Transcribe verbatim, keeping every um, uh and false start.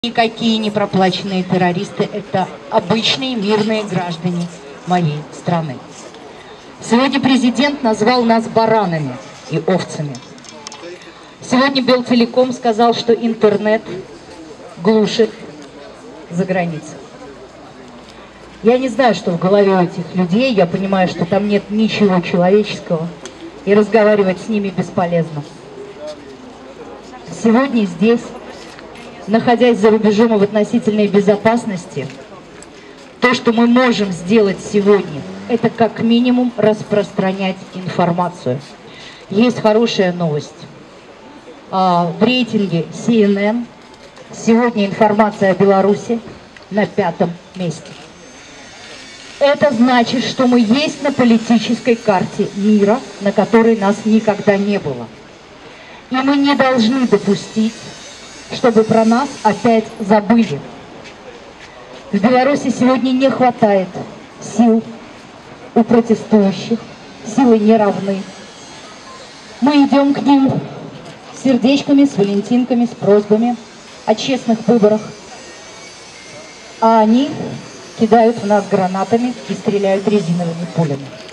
Никакие не проплаченные террористы, это обычные мирные граждане моей страны. Сегодня президент назвал нас баранами и овцами. Сегодня Белтелеком сказал, что интернет глушит за границей. Я не знаю, что в голове у этих людей, я понимаю, что там нет ничего человеческого, и разговаривать с ними бесполезно. Сегодня здесь, находясь за рубежом и в относительной безопасности, то, что мы можем сделать сегодня, это как минимум распространять информацию. Есть хорошая новость. В рейтинге си эн эн сегодня информация о Беларуси на пятом месте. Это значит, что мы есть на политической карте мира, на которой нас никогда не было. И мы не должны допустить, чтобы про нас опять забыли. В Беларуси сегодня не хватает сил у протестующих, силы не равны. Мы идем к ним с сердечками, с валентинками, с просьбами о честных выборах, а они кидают в нас гранатами и стреляют резиновыми пулями.